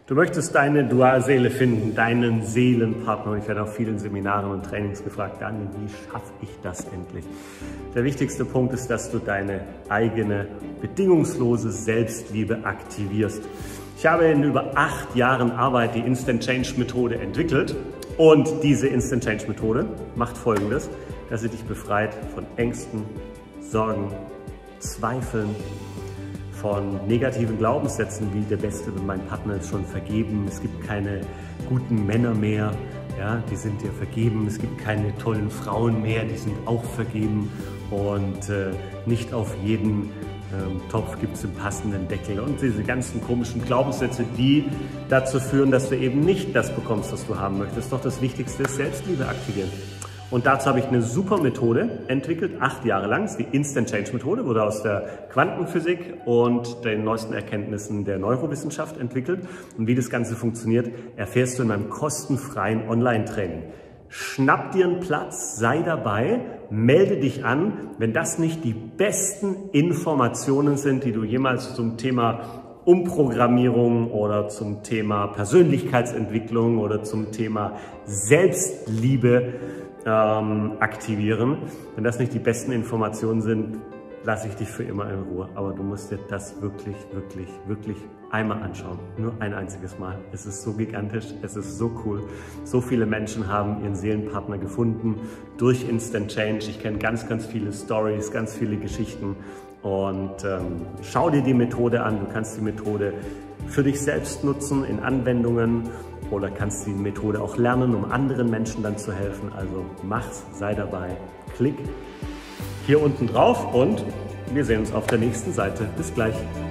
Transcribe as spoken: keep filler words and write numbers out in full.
Du möchtest deine Dualseele finden, deinen Seelenpartner. Ich werde auf vielen Seminaren und Trainings gefragt, Daniel, wie schaffe ich das endlich? Der wichtigste Punkt ist, dass du deine eigene bedingungslose Selbstliebe aktivierst. Ich habe in über acht Jahren Arbeit die Instant Change Methode entwickelt und diese Instant Change Methode macht Folgendes, dass sie dich befreit von Ängsten, Sorgen, Zweifeln, von negativen Glaubenssätzen wie der Beste, mein Partner ist schon vergeben, es gibt keine guten Männer mehr, ja, die sind dir vergeben, es gibt keine tollen Frauen mehr, die sind auch vergeben und äh, nicht auf jeden ähm, Topf gibt es den passenden Deckel und diese ganzen komischen Glaubenssätze, die dazu führen, dass du eben nicht das bekommst, was du haben möchtest. Doch das Wichtigste ist Selbstliebe aktivieren. Und dazu habe ich eine super Methode entwickelt, acht Jahre lang. Das ist die Instant Change Methode, wurde aus der Quantenphysik und den neuesten Erkenntnissen der Neurowissenschaft entwickelt. Und wie das Ganze funktioniert, erfährst du in meinem kostenfreien Online-Training. Schnapp dir einen Platz, sei dabei, melde dich an, wenn das nicht die besten Informationen sind, die du jemals zum Thema Umprogrammierung oder zum Thema Persönlichkeitsentwicklung oder zum Thema Selbstliebe ähm, aktivieren. Wenn das nicht die besten Informationen sind, lasse ich dich für immer in Ruhe. Aber du musst dir das wirklich, wirklich, wirklich einmal anschauen. Nur ein einziges Mal. Es ist so gigantisch, es ist so cool. So viele Menschen haben ihren Seelenpartner gefunden durch Instant Change. Ich kenne ganz, ganz viele Stories, ganz viele Geschichten. Und ähm, schau dir die Methode an. Du kannst die Methode für dich selbst nutzen in Anwendungen oder kannst die Methode auch lernen, um anderen Menschen dann zu helfen. Also mach's, sei dabei, klick hier unten drauf und wir sehen uns auf der nächsten Seite. Bis gleich.